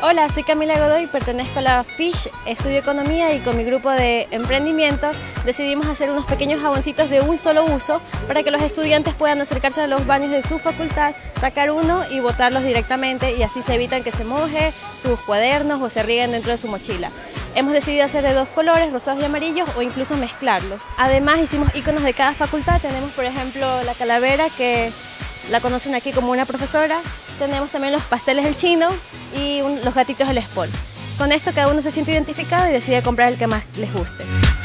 Hola, soy Camila Godoy, pertenezco a la FISH, estudio Economía y con mi grupo de emprendimiento decidimos hacer unos pequeños jaboncitos de un solo uso para que los estudiantes puedan acercarse a los baños de su facultad, sacar uno y botarlos directamente y así se evitan que se moje sus cuadernos o se rieguen dentro de su mochila. Hemos decidido hacer de dos colores, rosados y amarillos, o incluso mezclarlos. Además hicimos iconos de cada facultad. Tenemos por ejemplo la calavera, que la conocen aquí como una profesora. Tenemos también los pasteles del chino y los gatitos del Spol. Con esto cada uno se siente identificado y decide comprar el que más les guste.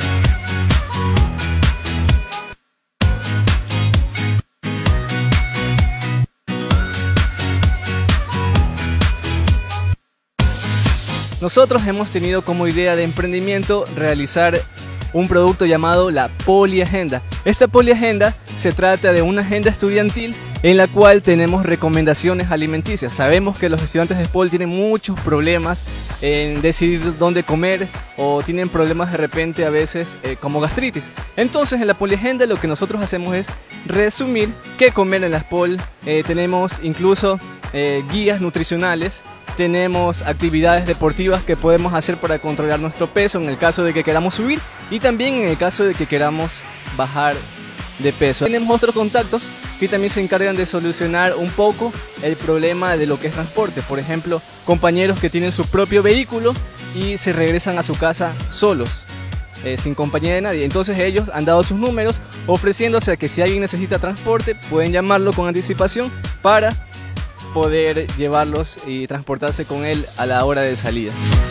Nosotros hemos tenido como idea de emprendimiento realizar un producto llamado la Poliagenda. Esta Poliagenda se trata de una agenda estudiantil en la cual tenemos recomendaciones alimenticias. Sabemos que los estudiantes de SPOL tienen muchos problemas en decidir dónde comer o tienen problemas de repente a veces como gastritis. Entonces en la Poliagenda lo que nosotros hacemos es resumir qué comer en la SPOL. Tenemos incluso guías nutricionales. Tenemos actividades deportivas que podemos hacer para controlar nuestro peso en el caso de que queramos subir y también en el caso de que queramos bajar de peso. Tenemos otros contactos que también se encargan de solucionar un poco el problema de lo que es transporte. Por ejemplo, compañeros que tienen su propio vehículo y se regresan a su casa solos, sin compañía de nadie. Entonces ellos han dado sus números ofreciéndose a que si alguien necesita transporte pueden llamarlo con anticipación para poder llevarlos y transportarse con él a la hora de salida.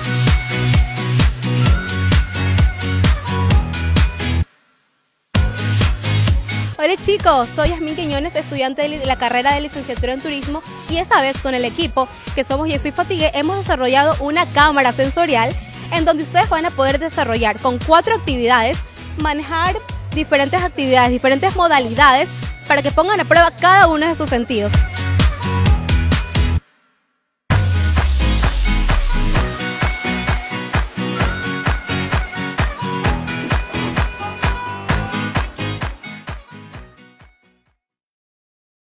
Hola chicos, soy Yasmín Quiñones, estudiante de la carrera de licenciatura en turismo, y esta vez con el equipo que somos Yeso y Fatigue hemos desarrollado una cámara sensorial en donde ustedes van a poder desarrollar con 4 actividades, manejar diferentes actividades, diferentes modalidades para que pongan a prueba cada uno de sus sentidos.